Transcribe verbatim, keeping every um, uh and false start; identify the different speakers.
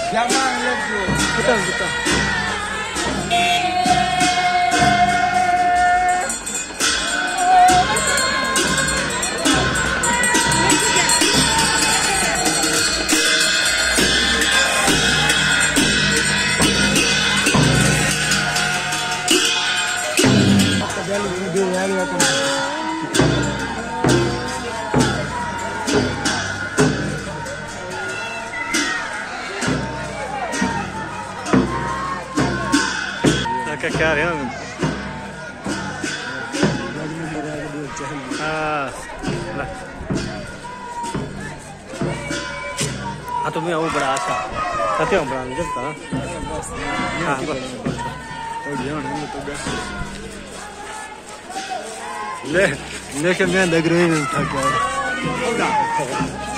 Speaker 1: Jangan lagi.
Speaker 2: Betul betul. क्या रहे हैं हाँ हाँ तुम्हें वो बड़ा आशा कहते हो बड़ा जब का हाँ ले लेके मैं लग रही था क्या